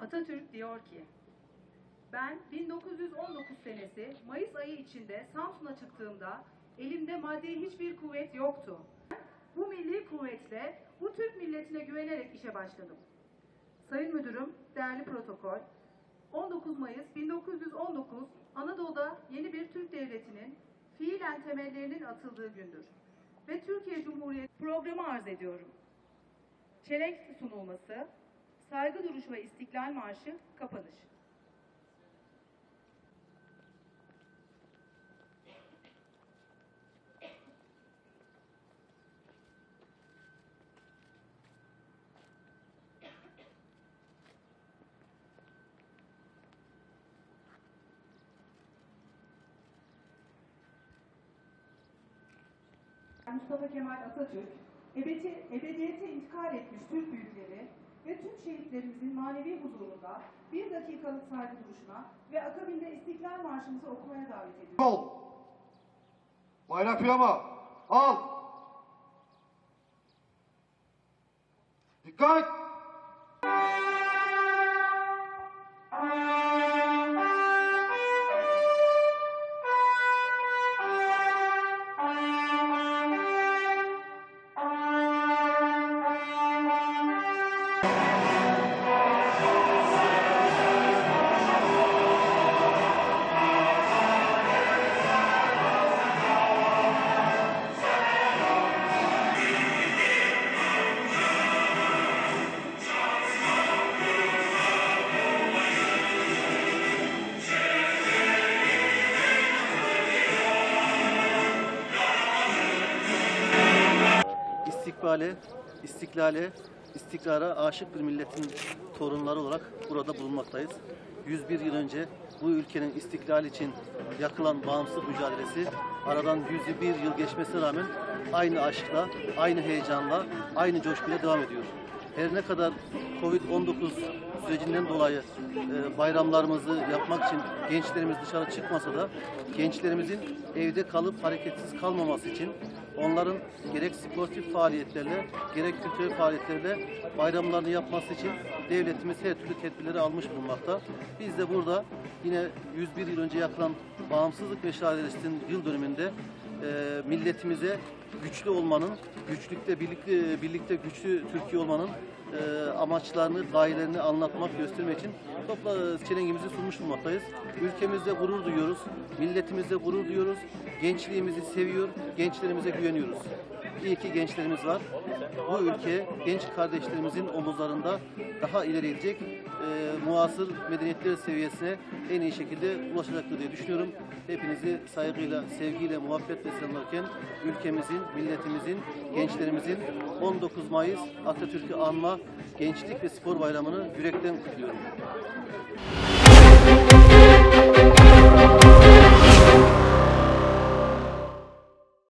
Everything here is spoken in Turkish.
Atatürk diyor ki, ben 1919 senesi Mayıs ayı içinde Samsun'a çıktığımda elimde maddi hiçbir kuvvet yoktu. Bu milli kuvvetle bu Türk milletine güvenerek işe başladım. Sayın Müdürüm, değerli protokol, 19 Mayıs 1919 Anadolu'da yeni bir Türk devletinin fiilen temellerinin atıldığı gündür. Ve Türkiye Cumhuriyeti programı arz ediyorum. Çelenk sunulması, saygı duruşu ve İstiklal Marşı, kapanış. Mustafa Kemal Atatürk, ebediyete intikal etmiş Türk büyükleri ve tüm şehitlerimizin manevi huzurunda bir dakikalık saygı duruşuna ve akabinde İstiklal Marşımızı okumaya davet ediyoruz. Ol! Bayrak yama! Al! Dikkat! İstiklara aşık bir milletin torunları olarak burada bulunmaktayız. 101 yıl önce bu ülkenin istiklali için yakılan bağımsızlık mücadelesi aradan 101 yıl geçmesine rağmen aynı aşkla, aynı heyecanla, aynı coşkuyla devam ediyor. Her ne kadar Covid-19 sürecinden dolayı bayramlarımızı yapmak için gençlerimiz dışarı çıkmasa da gençlerimizin evde kalıp hareketsiz kalmaması için onların gerek sportif faaliyetlerle gerek kültürel faaliyetlerle bayramlarını yapması için devletimiz her türlü tedbirleri almış bulunmakta. Biz de burada yine 101 yıl önce yakılan bağımsızlık mücadelesinin yıl dönümünde milletimize güçlü olmanın, güçlükte birlikte güçlü Türkiye olmanın amaçlarını, gayelerini anlatmak, göstermek için çelengimizi sunmuş bulunmaktayız. Ülkemizde gurur duyuyoruz, milletimizde gurur duyuyoruz, gençliğimizi seviyor, gençlerimize güveniyoruz. İyi ki gençlerimiz var. Bu ülke genç kardeşlerimizin omuzlarında daha ileri gidecek, muasır medeniyetler seviyesine en iyi şekilde ulaşacaktır diye düşünüyorum. Hepinizi saygıyla, sevgiyle, muhabbetle selamlarken ülkemizin, milletimizin, gençlerimizin 19 Mayıs Atatürk'ü anma Gençlik ve Spor Bayramı'nı yürekten kutluyorum.